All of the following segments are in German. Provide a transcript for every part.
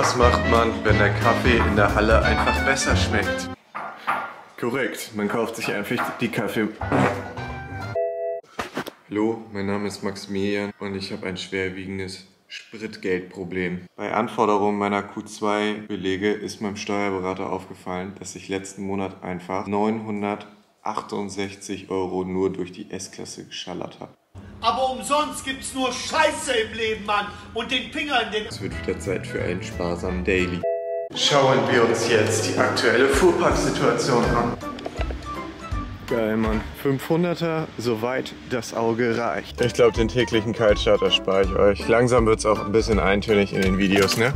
Was macht man, wenn der Kaffee in der Halle einfach besser schmeckt? Korrekt, man kauft sich einfach die Kaffee. Hallo, mein Name ist Maximilian und ich habe ein schwerwiegendes Spritgeldproblem. Bei Anforderung meiner Q2-Belege ist meinem Steuerberater aufgefallen, dass ich letzten Monat einfach 968 € nur durch die S-Klasse geschallert habe. Aber umsonst gibt's nur Scheiße im Leben, Mann. Und den Finger in den... Es wird wieder Zeit für einen sparsamen Daily. Schauen wir uns jetzt die aktuelle Fuhrparksituation an. Geil, Mann. 500er, soweit das Auge reicht. Ich glaube, den täglichen Kaltstart erspare ich euch. Langsam wird es auch ein bisschen eintönig in den Videos, ne?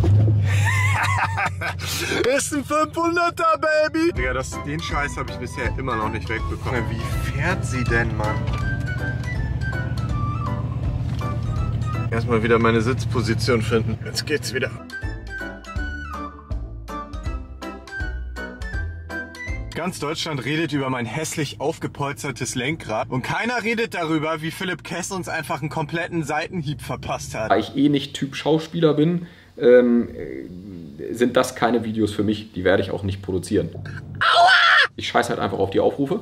Ist ein 500er, Baby! Digga, den Scheiß habe ich bisher immer noch nicht wegbekommen. Wie fährt sie denn, Mann? Erstmal wieder meine Sitzposition finden. Jetzt geht's wieder. Ganz Deutschland redet über mein hässlich aufgepolstertes Lenkrad und keiner redet darüber, wie Philipp Kess uns einfach einen kompletten Seitenhieb verpasst hat. Da ich nicht Typ Schauspieler bin, sind das keine Videos für mich. Die werde ich auch nicht produzieren. Aua! Ich scheiße halt einfach auf die Aufrufe.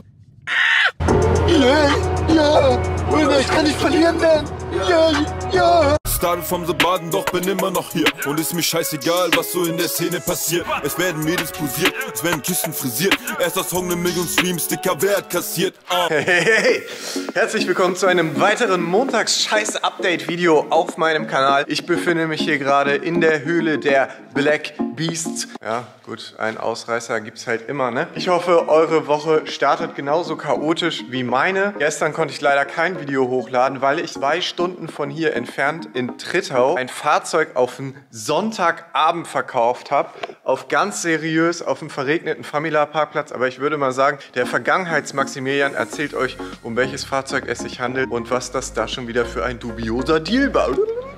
Ja, ich kann nicht verlieren, denn ja. Started from the Baden, doch bin immer noch hier. Und ist mir scheißegal, was so in der Szene passiert. Es werden Mädels posiert, es werden Küssen frisiert. Erster Song 1 Million Streams, dicker Wert kassiert. Hey, herzlich willkommen zu einem weiteren Montags-Scheiß-Update-Video auf meinem Kanal. Ich befinde mich hier gerade in der Höhle der Black Beasts. Ja, gut, ein Ausreißer gibt's halt immer, ne? Ich hoffe, eure Woche startet genauso chaotisch wie meine. Gestern konnte ich leider kein Video hochladen, weil ich 2 Stunden von hier entfernt in Trittau ein Fahrzeug auf einen Sonntagabend verkauft habe. Auf ganz seriös, auf einem verregneten Famila-Parkplatz. Aber ich würde mal sagen, der Vergangenheits-Maximilian erzählt euch, um welches Fahrzeug es sich handelt und was das da schon wieder für ein dubioser Deal war.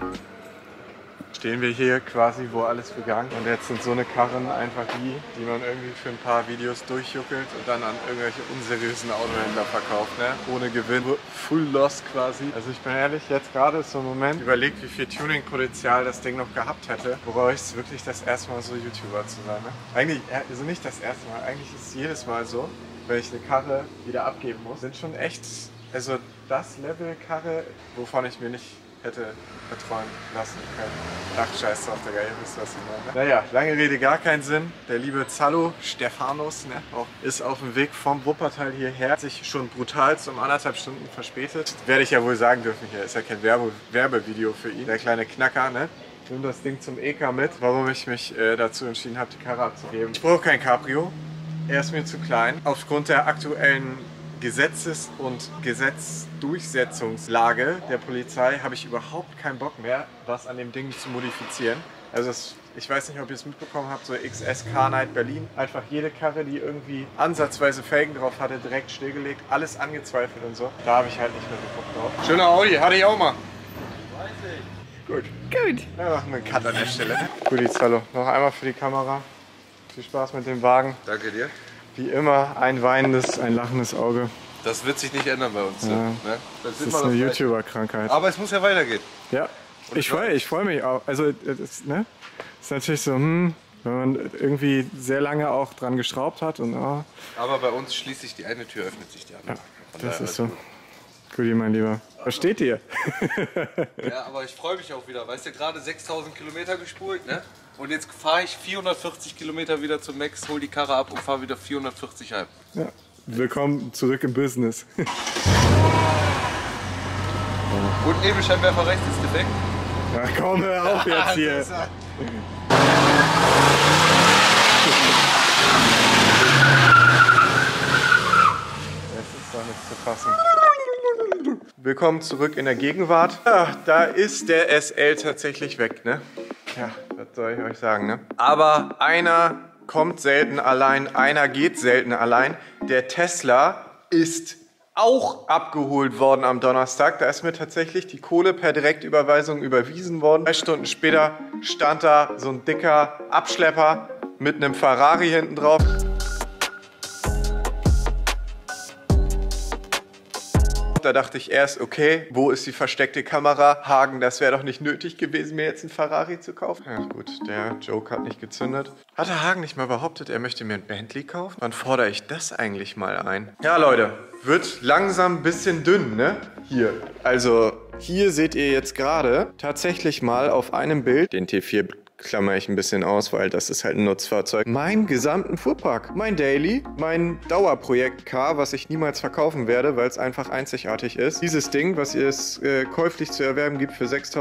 Stehen wir hier quasi, wo alles begann. Und jetzt sind so eine Karren einfach die man irgendwie für ein paar Videos durchjuckelt und dann an irgendwelche unseriösen Autohändler verkauft, ne? Ohne Gewinn. Full loss quasi. Also ich bin ehrlich, jetzt gerade ist so ein Moment, überlegt, wie viel Tuning-Potenzial das Ding noch gehabt hätte. Worauf es wirklich das erste Mal so YouTuber zu sein, ne? Eigentlich, also nicht das erste Mal, eigentlich ist es jedes Mal so, wenn ich eine Karre wieder abgeben muss, sind schon echt, also das Level Karre, wovon ich mir nicht hätte betreuen lassen können. Ach, scheiß drauf, Digga, ihr wisst, was ich meine. Naja, lange Rede, gar keinen Sinn. Der liebe Zallo, Stefanos, ne, ist auf dem Weg vom Wuppertal hierher. Hat sich schon brutal um 1,5 Stunden verspätet. Werde ich ja wohl sagen dürfen hier, ist ja kein Werbevideo für ihn. Der kleine Knacker, ne? Ich nehme das Ding zum EK mit, warum ich mich dazu entschieden habe, die Karre abzugeben. Ich brauche kein Cabrio, er ist mir zu klein. Aufgrund der aktuellen Gesetzes- und Gesetzdurchsetzungslage der Polizei habe ich überhaupt keinen Bock mehr, was an dem Ding zu modifizieren. Also ich weiß nicht, ob ihr es mitbekommen habt, so XS Car Night Berlin. Einfach jede Karre, die irgendwie ansatzweise Felgen drauf hatte, direkt stillgelegt, alles angezweifelt und so. Da habe ich halt nicht mehr so Bock drauf. Schöner Audi, hatte ich auch mal. Weiß ich. Gut. Gut. Dann machen wir einen Cut an der Stelle. Guti, Zallo, noch einmal für die Kamera. Viel Spaß mit dem Wagen. Danke dir. Wie immer ein weinendes, ein lachendes Auge. Das wird sich nicht ändern bei uns. Ja. Ne? Das ist eine YouTuber-Krankheit. Aber es muss ja weitergehen. Ja, ich freu mich auch. Also, das ne? Ist natürlich so, wenn man irgendwie sehr lange auch dran geschraubt hat. Und, oh. Aber bei uns schließt sich die eine Tür, öffnet sich die andere. Ja, das ist so. Guti, mein Lieber. Was steht hier? Ja, aber ich freue mich auch wieder. Weißt du, gerade 6000 Kilometer gespult, ne? Und jetzt fahre ich 440 Kilometer wieder zum Max, hol die Karre ab und fahre wieder 440 heim. Ja. Willkommen zurück im Business. Und Nebelscheinwerfer rechts ist defekt. Ach komm, hör auf jetzt hier. Das ist doch nicht zu fassen. Willkommen zurück in der Gegenwart. Ja, da ist der SL tatsächlich weg, ne? Ja, was soll ich euch sagen, ne? Aber einer kommt selten allein, einer geht selten allein. Der Tesla ist auch abgeholt worden am Donnerstag. Da ist mir tatsächlich die Kohle per Direktüberweisung überwiesen worden. 3 Stunden später stand da so ein dicker Abschlepper mit einem Ferrari hinten drauf. Da dachte ich erst, okay, wo ist die versteckte Kamera? Hagen, das wäre doch nicht nötig gewesen, mir jetzt einen Ferrari zu kaufen. Ja gut, der Joke hat nicht gezündet. Hatte Hagen nicht mal behauptet, er möchte mir ein Bentley kaufen? Wann fordere ich das eigentlich mal ein? Ja, Leute, wird langsam ein bisschen dünn, ne? Hier. Also, hier seht ihr jetzt gerade tatsächlich mal auf einem Bild, den T4 klammer ich ein bisschen aus, weil das ist halt ein Nutzfahrzeug. Meinen gesamten Fuhrpark. Mein Daily, mein Dauerprojekt Car, was ich niemals verkaufen werde, weil es einfach einzigartig ist. Dieses Ding, was es käuflich zu erwerben gibt für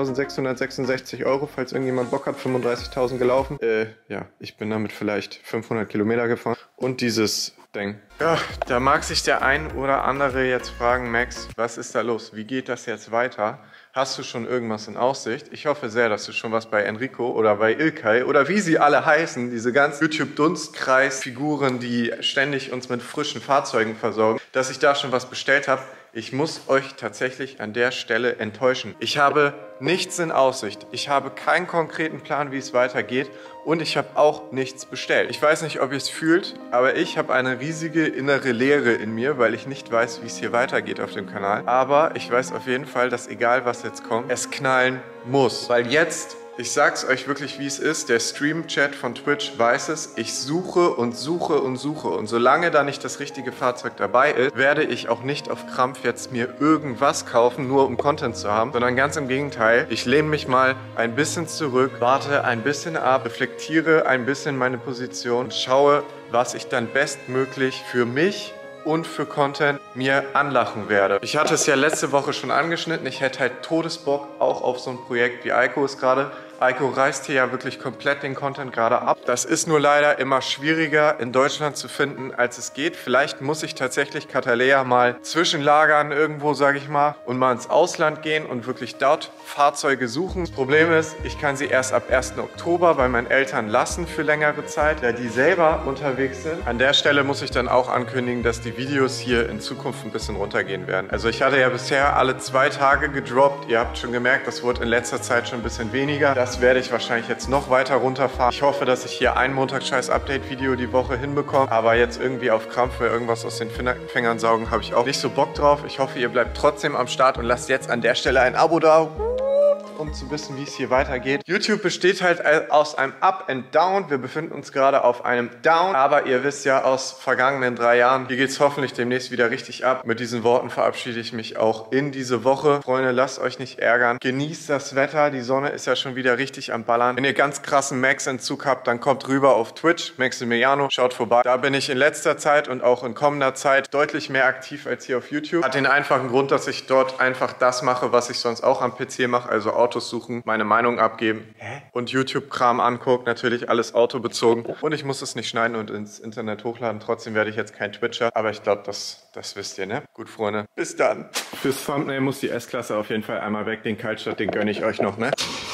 6.666 €, falls irgendjemand Bock hat, 35.000 gelaufen. Ja, ich bin damit vielleicht 500 Kilometer gefahren. Und dieses Ding. Ja, da mag sich der ein oder andere jetzt fragen, Max, was ist da los? Wie geht das jetzt weiter? Hast du schon irgendwas in Aussicht? Ich hoffe sehr, dass du schon was bei Enrico oder bei Ilkay oder wie sie alle heißen, diese ganzen YouTube-Dunstkreis-Figuren, die ständig uns mit frischen Fahrzeugen versorgen, dass ich da schon was bestellt habe. Ich muss euch tatsächlich an der Stelle enttäuschen. Ich habe nichts in Aussicht. Ich habe keinen konkreten Plan, wie es weitergeht und ich habe auch nichts bestellt. Ich weiß nicht, ob ihr es fühlt, aber ich habe eine riesige innere Leere in mir, weil ich nicht weiß, wie es hier weitergeht auf dem Kanal. Aber ich weiß auf jeden Fall, dass egal was jetzt kommt, es knallen muss. Weil jetzt, ich sag's euch wirklich, wie es ist, der Stream-Chat von Twitch weiß es, ich suche und suche und suche und solange da nicht das richtige Fahrzeug dabei ist, werde ich auch nicht auf Krampf jetzt mir irgendwas kaufen, nur um Content zu haben, sondern ganz im Gegenteil, ich lehne mich mal ein bisschen zurück, warte ein bisschen ab, reflektiere ein bisschen meine Position, schaue, was ich dann bestmöglich für mich und für Content mir anlachen werde. Ich hatte es ja letzte Woche schon angeschnitten, ich hätte halt Todesbock auch auf so ein Projekt wie Eiko ist gerade. Eiko reißt hier ja wirklich komplett den Content gerade ab. Das ist nur leider immer schwieriger in Deutschland zu finden, als es geht. Vielleicht muss ich tatsächlich Catalea mal zwischenlagern irgendwo, sage ich mal, und mal ins Ausland gehen und wirklich dort Fahrzeuge suchen. Das Problem ist, ich kann sie erst ab 1. Oktober bei meinen Eltern lassen für längere Zeit, da die selber unterwegs sind. An der Stelle muss ich dann auch ankündigen, dass die Videos hier in Zukunft ein bisschen runtergehen werden. Also ich hatte ja bisher alle 2 Tage gedroppt. Ihr habt schon gemerkt, das wurde in letzter Zeit schon ein bisschen weniger. Das werde ich wahrscheinlich jetzt noch weiter runterfahren. Ich hoffe, dass ich hier ein Montagsscheiß-Update-Video die Woche hinbekomme. Aber jetzt irgendwie auf Krampf mir irgendwas aus den Fingern saugen, habe ich auch nicht so Bock drauf. Ich hoffe, ihr bleibt trotzdem am Start und lasst jetzt an der Stelle ein Abo da, um zu wissen, wie es hier weitergeht. YouTube besteht halt aus einem Up and Down. Wir befinden uns gerade auf einem Down. Aber ihr wisst ja aus vergangenen 3 Jahren, hier geht es hoffentlich demnächst wieder richtig ab. Mit diesen Worten verabschiede ich mich auch in diese Woche. Freunde, lasst euch nicht ärgern. Genießt das Wetter. Die Sonne ist ja schon wieder richtig am Ballern. Wenn ihr ganz krassen Max-Entzug habt, dann kommt rüber auf Twitch. Maximiliano, schaut vorbei. Da bin ich in letzter Zeit und auch in kommender Zeit deutlich mehr aktiv als hier auf YouTube. Hat den einfachen Grund, dass ich dort einfach das mache, was ich sonst auch am PC mache. Also Autos suchen, meine Meinung abgeben und YouTube-Kram angucken. Natürlich alles autobezogen. Und ich muss es nicht schneiden und ins Internet hochladen. Trotzdem werde ich jetzt kein Twitcher. Aber ich glaube, das wisst ihr, ne? Gut, Freunde. Bis dann. Fürs Thumbnail muss die S-Klasse auf jeden Fall einmal weg. Den Kaltstart, den gönne ich euch noch, ne?